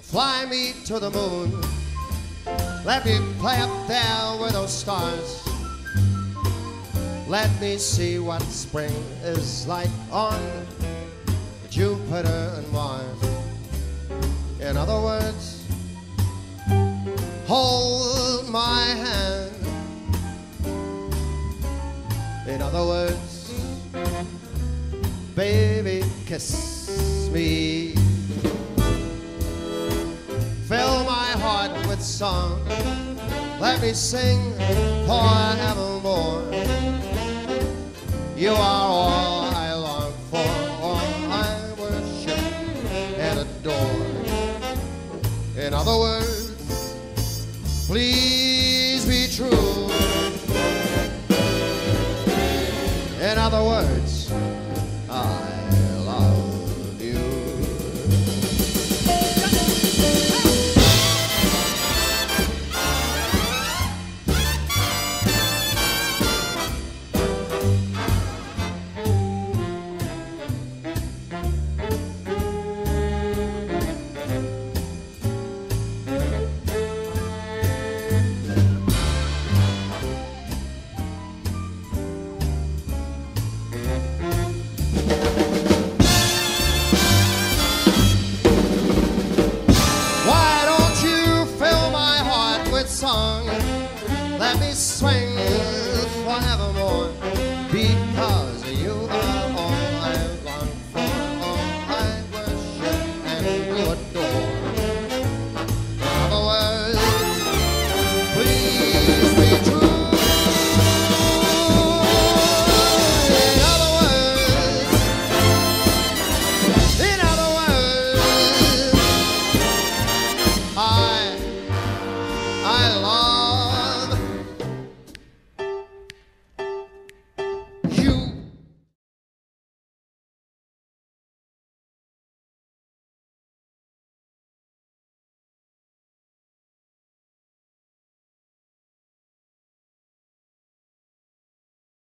Fly me to the moon. Let me play up there with those stars. Let me see what spring is like on Jupiter and Mars. In other words, hold my hand. In other words, baby, kiss me. Fill my heart with song. Let me sing forevermore. You are all I long for, all I worship and adore. In other words, please be true. In other words, I love you. Song, let me swing forevermore, because you are all I long for, all I worship and adore. In other words, please be true. In other words, I love